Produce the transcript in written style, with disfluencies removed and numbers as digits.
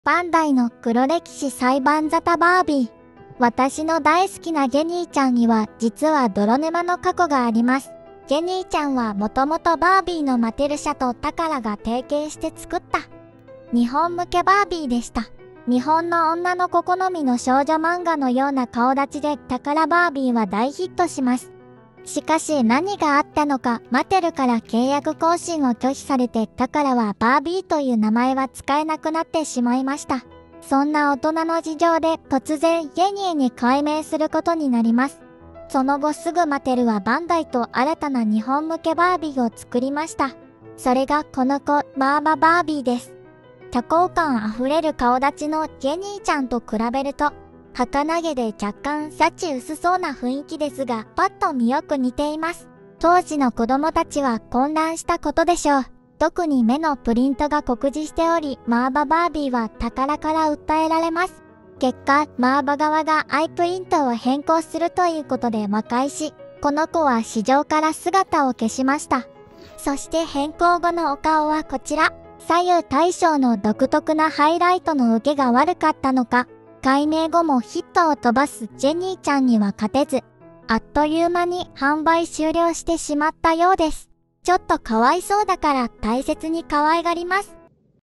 バンダイの黒歴史裁判沙汰バービー。私の大好きなゲニーちゃんには実は泥沼の過去があります。ゲニーちゃんはもともとバービーのマテルシャとタカラが提携して作った日本向けバービーでした。日本の女の子好みの少女漫画のような顔立ちでタカラバービーは大ヒットします。しかし何があったのか、マテルから契約更新を拒否されてタカラはバービーという名前は使えなくなってしまいました。そんな大人の事情で突然ゲニーに改名することになります。その後すぐマテルはバンダイと新たな日本向けバービーを作りました。それがこの子、マーババービーです。多幸感あふれる顔立ちのゲニーちゃんと比べると、儚げで若干幸薄そうな雰囲気ですが、パッと見よく似ています。当時の子供たちは混乱したことでしょう。特に目のプリントが酷似しており、マーババービーはタカラから訴えられます。結果、マーバ側がアイプリントを変更するということで和解し、この子は市場から姿を消しました。そして変更後のお顔はこちら。左右対称の独特なハイライトの受けが悪かったのか、改名後もヒットを飛ばすジェニーちゃんには勝てず、あっという間に販売終了してしまったようです。ちょっとかわいそうだから大切に可愛がります。